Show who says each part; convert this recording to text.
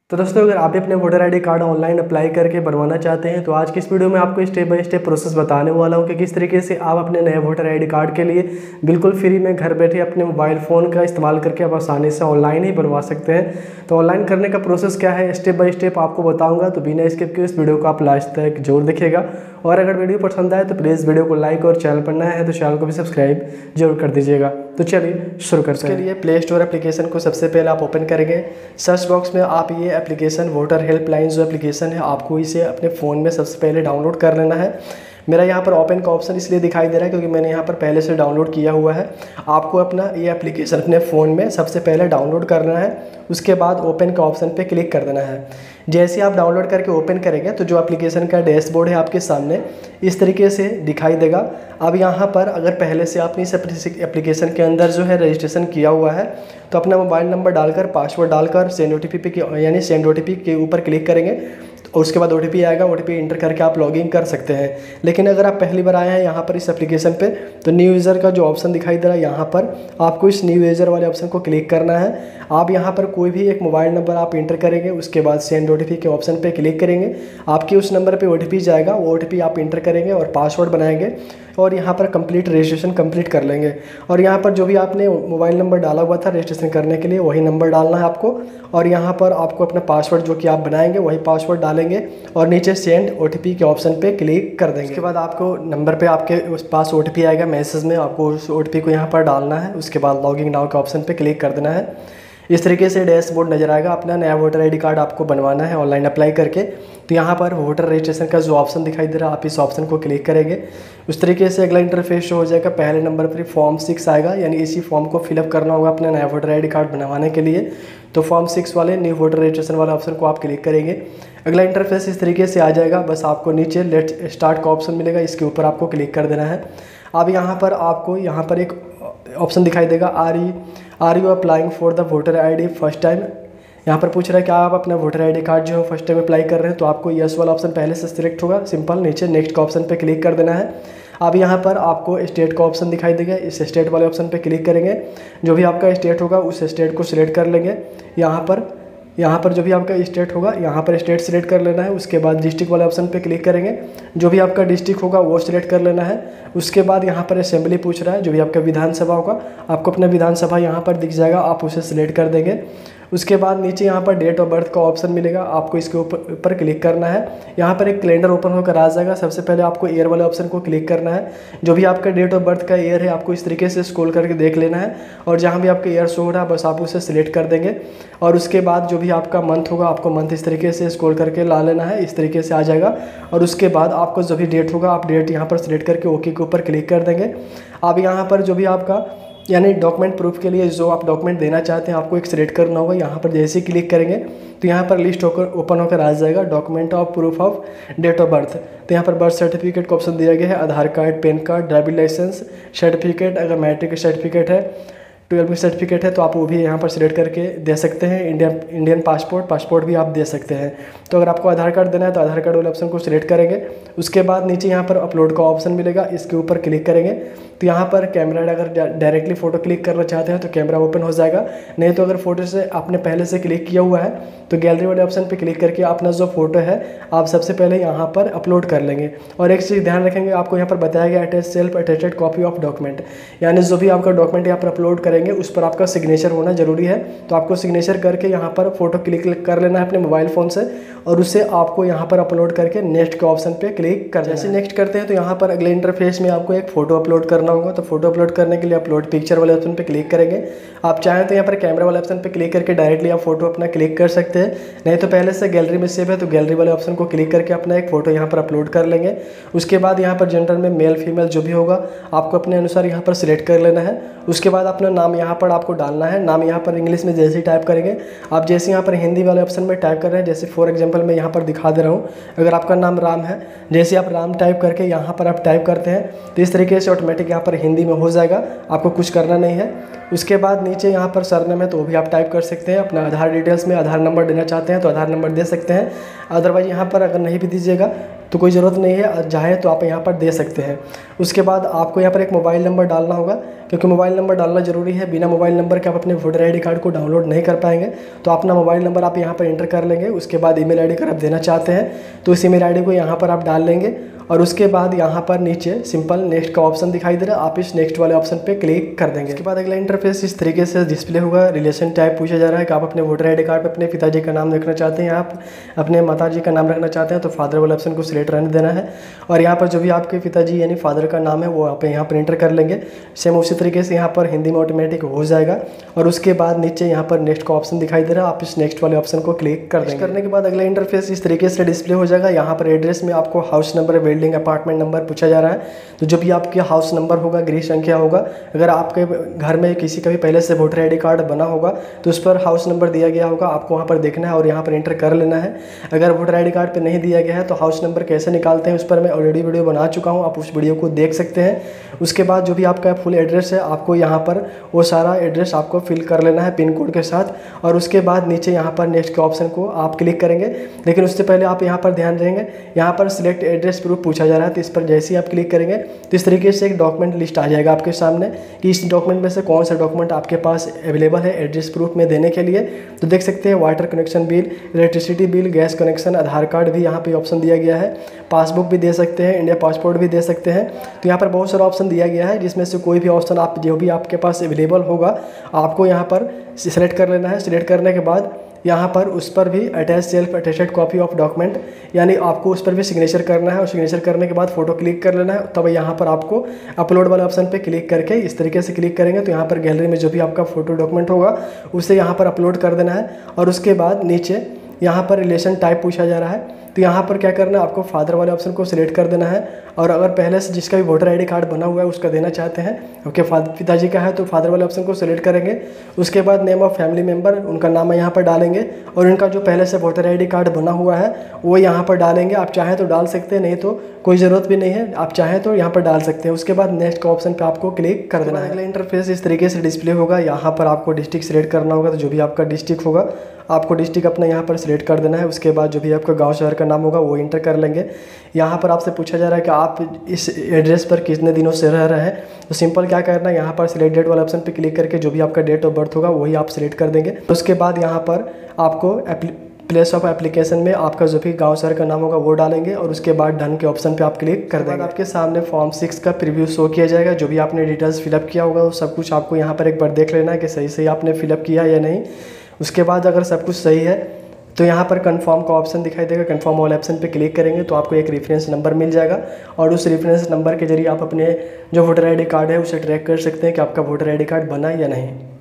Speaker 1: तो दोस्तों, अगर आप भी अपने voter ID card online apply करके बनवाना चाहते हैं तो आज की इस वीडियो में आपको स्टेप बाय स्टेप प्रोसेस बताने वाला हूं कि किस तरीके से आप अपने नए वोटर आईडी कार्ड के लिए बिल्कुल फ्री में घर बैठे अपने मोबाइल फ़ोन का इस्तेमाल करके आप आसानी से ऑनलाइन ही बनवा सकते हैं। तो ऑनलाइन करने का प्रोसेस क्या है, स्टेप बाय स्टेप आपको बताऊँगा, तो बिना स्किप किए इस वीडियो को आप लास्ट तक जरूर देखिएगा। और अगर वीडियो पसंद आए तो प्लीज़ वीडियो को लाइक और चैनल पर नया है तो चैनल को भी सब्सक्राइब जरूर कर दीजिएगा। तो चलिए शुरू करते हैं। इसके लिए प्ले स्टोर एप्लीकेशन को सबसे पहले आप ओपन करेंगे। सर्च बॉक्स में आप ये एप्लीकेशन वोटर हेल्पलाइन जो एप्लीकेशन है आपको इसे अपने फ़ोन में सबसे पहले डाउनलोड कर लेना है। मेरा यहाँ पर ओपन का ऑप्शन इसलिए दिखाई दे रहा है क्योंकि मैंने यहाँ पर पहले से डाउनलोड किया हुआ है। आपको अपना ये एप्लीकेशन अपने फ़ोन में सबसे पहले डाउनलोड करना है, उसके बाद ओपन का ऑप्शन पे क्लिक कर देना है। जैसे आप डाउनलोड करके ओपन करेंगे तो जो एप्लीकेशन का डैशबोर्ड है आपके सामने इस तरीके से दिखाई देगा। अब यहाँ पर अगर पहले से आपने इस एप्लीकेशन के अंदर जो है रजिस्ट्रेशन किया हुआ है तो अपना मोबाइल नंबर डालकर पासवर्ड डालकर सेंड OTP यानी सेंड OTP के ऊपर क्लिक करेंगे और उसके बाद OTP आएगा। OTP इंटर करके आप लॉगिन कर सकते हैं। लेकिन अगर आप पहली बार आए हैं यहाँ पर इस एप्लीकेशन पे तो न्यू यूज़र का जो ऑप्शन दिखाई दे रहा है यहाँ पर आपको इस न्यू यूज़र वाले ऑप्शन को क्लिक करना है। आप यहाँ पर कोई भी एक मोबाइल नंबर आप इंटर करेंगे, उसके बाद सेंड OTP के ऑप्शन पे क्लिक करेंगे। आपके उस नंबर पे OTP जाएगा, वो OTP आप इंटर करेंगे और पासवर्ड बनाएंगे और यहाँ पर कंप्लीट रजिस्ट्रेशन कंप्लीट कर लेंगे। और यहाँ पर जो भी आपने मोबाइल नंबर डाला हुआ था रजिस्ट्रेशन करने के लिए वही नंबर डालना है आपको। और यहाँ पर आपको अपना पासवर्ड जो कि आप बनाएंगे वही पासवर्ड डालेंगे और नीचे सेंड OTP के ऑप्शन पे क्लिक कर देंगे। उसके बाद आपको नंबर पे आपके उस पास OTP आएगा मैसेज में, आपको उस OTP को यहाँ पर डालना है। उसके बाद लॉगिन नाउ के ऑप्शन पे क्लिक कर देना है। इस तरीके से डैशबोर्ड नज़र आएगा। अपना नया वोटर आईडी कार्ड आपको बनवाना है ऑनलाइन अप्लाई करके, तो यहाँ पर वोटर रजिस्ट्रेशन का जो ऑप्शन दिखाई दे रहा है आप इस ऑप्शन को क्लिक करेंगे। उस तरीके से अगला इंटरफेस शो हो जाएगा। पहले नंबर पर फॉर्म 6 आएगा, यानी इसी फॉर्म को फिलअप करना होगा अपना नया वोटर आईडी कार्ड बनवाने के लिए। तो फॉर्म 6 वाले न्यू वोटर रजिस्ट्रेशन वाले ऑप्शन को आप क्लिक करेंगे। अगला इंटरफेस इस तरीके से आ जाएगा। बस आपको नीचे लेट स्टार्ट का ऑप्शन मिलेगा, इसके ऊपर आपको क्लिक कर देना है। अब यहाँ पर आपको यहाँ पर एक ऑप्शन दिखाई देगा are you applying for the voter ID first time. यहाँ पर पूछ रहा है कि आप अपना वोटर आईडी कार्ड जो है फर्स्ट टाइम अप्लाई कर रहे हैं, तो आपको यस वाला ऑप्शन पहले से सिलेक्ट होगा। सिंपल नीचे नेक्स्ट का ऑप्शन पे क्लिक कर देना है। अब यहाँ पर आपको स्टेट का ऑप्शन दिखाई देगा, इस स्टेट वाले ऑप्शन पे क्लिक करेंगे। जो भी आपका स्टेट होगा उस स्टेट को सिलेक्ट कर लेंगे। यहाँ पर जो भी आपका स्टेट होगा यहाँ पर स्टेट सिलेक्ट कर लेना है। उसके बाद डिस्ट्रिक्ट वाले ऑप्शन पे क्लिक करेंगे। जो भी आपका डिस्ट्रिक्ट होगा वो सिलेक्ट कर लेना है। उसके बाद यहाँ पर असेंबली पूछ रहा है, जो भी आपका विधानसभा होगा आपको अपना विधानसभा यहाँ पर दिख जाएगा, आप उसे सिलेक्ट कर देंगे। उसके बाद नीचे यहाँ पर डेट ऑफ बर्थ का ऑप्शन मिलेगा, आपको इसके ऊपर क्लिक करना है। यहाँ पर एक कैलेंडर ओपन होकर आ जाएगा। सबसे पहले आपको ईयर वाले ऑप्शन को क्लिक करना है। जो भी आपका डेट ऑफ बर्थ का ईयर है आपको इस तरीके से स्क्रॉल करके देख लेना है और जहाँ भी आपका ईयर शो हो रहा है बस आप उसे सिलेक्ट कर देंगे। और उसके बाद जो भी आपका मंथ होगा आपको मंथ इस तरीके से स्क्रॉल करके ला लेना है, इस तरीके से आ जाएगा। और उसके बाद आपको जो भी डेट होगा आप डेट यहाँ पर सिलेक्ट करके ओके के ऊपर क्लिक कर देंगे। अब यहाँ पर जो भी आपका यानी डॉक्यूमेंट प्रूफ के लिए जो आप डॉक्यूमेंट देना चाहते हैं आपको एक सिलेक्ट करना होगा। यहाँ पर जैसे ही क्लिक करेंगे तो यहाँ पर लिस्ट होकर ओपन होकर आ जाएगा document of proof of date of birth. तो यहाँ पर बर्थ सर्टिफिकेट का ऑप्शन दिया गया है, Aadhaar card, PAN card, driving licence certificate, अगर मैट्रिक सर्टिफिकेट है, 12वीं सर्टिफिकेट है तो आप वो भी यहाँ पर सिलेक्ट करके दे सकते हैं। इंडियन पासपोर्ट भी आप दे सकते हैं। तो अगर आपको आधार कार्ड देना है तो आधार कार्ड वाले ऑप्शन को सिलेक्ट करेंगे। उसके बाद नीचे यहाँ पर अपलोड का ऑप्शन मिलेगा, इसके ऊपर क्लिक करेंगे। तो यहाँ पर कैमरा अगर डायरेक्टली फ़ोटो क्लिक करना चाहते हैं तो कैमरा ओपन हो जाएगा। नहीं तो अगर फोटो से आपने पहले से क्लिक किया हुआ है तो गैलरी वाले ऑप्शन पर क्लिक करके अपना जो फोटो है आप सबसे पहले यहाँ पर अपलोड कर लेंगे। और एक चीज़ ध्यान रखेंगे, आपको यहाँ पर बताया गया attach self attested copy of document, यानी जो भी आपका डॉक्यूमेंट यहाँ पर अपलोड करेंगे उस पर आपका सिग्नेचर होना जरूरी है। तो आपको सिग्नेचर करके यहाँ पर फोटो क्लिक कर लेना है अपने मोबाइल फ़ोन से और उसे आपको यहाँ पर अपलोड करके नेक्स्ट के ऑप्शन पे क्लिक कर देना है। जैसे नेक्स्ट करते हैं तो यहाँ पर अगले इंटरफेस में आपको एक फ़ोटो अपलोड करना होगा। तो फोटो अपलोड करने के लिए अपलोड पिक्चर वाले ऑप्शन पे क्लिक करेंगे। आप चाहें तो यहाँ पर कैमरा वाले ऑप्शन पे क्लिक करके डायरेक्टली आप फोटो अपना क्लिक कर सकते हैं। नहीं तो पहले से गैलरी में सेव है तो गैलरी वाले ऑप्शन को क्लिक करके अपना एक फ़ोटो यहाँ पर अपलोड कर लेंगे। उसके बाद यहाँ पर जेंडर में मेल फीमेल जो भी होगा आपको अपने अनुसार यहाँ पर सिलेक्ट कर लेना है। उसके बाद अपना नाम यहाँ पर आपको डालना है। नाम यहाँ पर इंग्लिश में जैसे ही टाइप करेंगे, आप जैसे यहाँ पर हिंदी वाले ऑप्शन में टाइप कर रहे हैं, जैसे फॉर एग्जांपल मैं यहाँ पर दिखा दे रहा हूँ। अगर आपका नाम राम है, जैसे आप राम टाइप करके यहाँ पर आप टाइप करते हैं तो इस तरीके से ऑटोमेटिक यहाँ पर हिंदी में हो जाएगा, आपको कुछ करना नहीं है। उसके बाद नीचे यहाँ पर सरनेम है तो वो भी आप टाइप कर सकते हैं। अपना आधार डिटेल्स में आधार नंबर देना चाहते हैं तो आधार नंबर दे सकते हैं। अदरवाइज यहाँ पर अगर नहीं भी दीजिएगा तो कोई ज़रूरत नहीं है, चाहे तो आप यहाँ पर दे सकते हैं। उसके बाद आपको यहाँ पर एक मोबाइल नंबर डालना होगा, क्योंकि मोबाइल नंबर डालना ज़रूरी है। बिना मोबाइल नंबर के आप अपने वोटर आईडी कार्ड को डाउनलोड नहीं कर पाएंगे। तो अपना मोबाइल नंबर आप यहाँ पर एंटर कर लेंगे। उसके बाद ईमेल आईडी अगर आप देना चाहते हैं तो इस ईमेल आईडी को यहाँ पर आप डाल लेंगे। और उसके बाद यहाँ पर नीचे सिंपल नेक्स्ट का ऑप्शन दिखाई दे रहा है, आप इस नेक्स्ट वाले ऑप्शन पे क्लिक कर देंगे। उसके बाद अगला इंटरफेस इस तरीके से डिस्प्ले होगा। रिलेशन टाइप पूछा जा रहा है कि आप अपने वोटर आईडी कार्ड पे अपने पिताजी का नाम रखना चाहते हैं, आप अपने माताजी का नाम रखना चाहते हैं तो फादर वाले ऑप्शन को सिलेक्ट रहने देना है। और यहाँ पर जो भी आपके पिताजी यानी फादर का नाम है वो आप यहाँ पर एंटर कर लेंगे। सेम उसी तरीके से यहाँ पर हिंदी में ऑटोमेटिक हो जाएगा। और उसके बाद नीचे यहाँ पर नेक्स्ट का ऑप्शन दिखाई दे रहा है, आप इस नेक्स्ट वाले ऑप्शन को क्लिक कर देंगे। करने के बाद अगला इंटरफेस इस तरीके से डिस्प्ले हो जाएगा। यहाँ पर एड्रेस में आपको house number, building, apartment number पूछा जा रहा है। तो जो भी आपके हाउस नंबर होगा, गृह संख्या होगा, अगर आपके घर में किसी का भी पहले से वोटर आईडी कार्ड बना होगा तो उस पर हाउस नंबर दिया गया होगा, आपको वहाँ पर देखना है और यहाँ पर एंटर कर लेना है। अगर वोटर आईडी कार्ड पे नहीं दिया गया है तो हाउस नंबर कैसे निकालते हैं उस पर मैं ऑलरेडी वीडियो बना चुका हूँ, आप उस वीडियो को देख सकते हैं। उसके बाद जो भी आपका फुल एड्रेस है आपको यहाँ पर वो सारा एड्रेस आपको फिल कर लेना है पिन कोड के साथ। और उसके बाद नीचे यहाँ पर नेक्स्ट के ऑप्शन को आप क्लिक करेंगे। लेकिन उससे पहले आप यहाँ पर ध्यान देंगे, यहाँ पर सिलेक्ट एड्रेस प्रूफ पूछा जा रहा है। तो इस पर जैसे ही आप क्लिक करेंगे तो इस तरीके से एक डॉक्यूमेंट लिस्ट आ जाएगा आपके सामने कि इस डॉक्यूमेंट में से कौन सा डॉक्यूमेंट आपके पास अवेलेबल है एड्रेस प्रूफ में देने के लिए। तो देख सकते हैं water connection bill, electricity bill, gas connection, Aadhaar card भी यहाँ पे ऑप्शन दिया गया है, पासबुक भी दे सकते हैं, इंडिया पासपोर्ट भी दे सकते हैं। तो यहाँ पर बहुत सारा ऑप्शन दिया गया है, जिसमें से कोई भी ऑप्शन आप जो भी आपके पास अवेलेबल होगा आपको यहाँ पर सिलेक्ट कर लेना है। सिलेक्ट करने के बाद यहाँ पर उस पर भी attach self attested copy of document, यानी आपको उस पर भी सिग्नेचर करना है। और सिग्नेचर करने के बाद फोटो क्लिक कर लेना है। तब यहाँ पर आपको अपलोड वाले ऑप्शन पे क्लिक करके इस तरीके से क्लिक करेंगे तो यहाँ पर गैलरी में जो भी आपका फोटो डॉक्यूमेंट होगा उसे यहाँ पर अपलोड कर देना है। और उसके बाद नीचे यहाँ पर रिलेशन टाइप पूछा जा रहा है, तो यहाँ पर क्या करना है, आपको फादर वाले ऑप्शन को सिलेक्ट कर देना है। और अगर पहले से जिसका भी वोटर आईडी कार्ड बना हुआ है उसका देना चाहते हैं, आपके पिताजी का है तो फादर वाले ऑप्शन को सिलेक्ट करेंगे। उसके बाद नेम ऑफ फैमिली मेम्बर, उनका नाम यहाँ पर डालेंगे और उनका जो पहले से वोटर आईडी कार्ड बना हुआ है वो यहाँ पर डालेंगे। आप चाहें तो डाल सकते हैं, नहीं तो कोई ज़रूरत भी नहीं है, आप चाहें तो यहाँ पर डाल सकते हैं। उसके बाद नेक्स्ट का ऑप्शन पर आपको क्लिक कर देना है। अगला इंटरफेस इस तरीके से डिस्प्ले होगा। यहाँ पर आपको डिस्ट्रिक्ट सिलेक्ट करना होगा, तो जो भी आपका डिस्ट्रिक्ट होगा आपको डिस्ट्रिक्ट अपना यहाँ पर सिलेक्ट कर देना है। उसके बाद जो भी आपका गांव शहर का नाम होगा वो इंटर कर लेंगे। यहाँ पर आपसे पूछा जा रहा है कि आप इस एड्रेस पर कितने दिनों से रह रहे हैं, तो सिंपल क्या करना है, यहाँ पर सिलेक्ट डेट वाले ऑप्शन पे क्लिक करके जो भी आपका डेट ऑफ बर्थ होगा वही आप सिलेक्ट कर देंगे। उसके बाद यहाँ पर आपको प्लेस ऑफ एप्लीकेशन में आपका जो भी गांव शहर का नाम होगा वो डालेंगे और उसके बाद डन के ऑप्शन पे आप क्लिक कर देंगे। आपके सामने फॉर्म 6 का प्रीव्यू शो किया जाएगा। जो भी आपने डिटेल्स फिलअप किया होगा वो सब कुछ आपको यहाँ पर एक बार देख लेना है कि सही सही आपने फिलअप किया या नहीं। उसके बाद अगर सब कुछ सही है तो यहाँ पर कंफर्म का ऑप्शन दिखाई देगा। कंफर्म वाले ऑप्शन पे क्लिक करेंगे तो आपको एक रेफरेंस नंबर मिल जाएगा और उस रेफरेंस नंबर के जरिए आप अपने जो वोटर आईडी कार्ड है उसे ट्रैक कर सकते हैं कि आपका वोटर आईडी कार्ड बना या नहीं।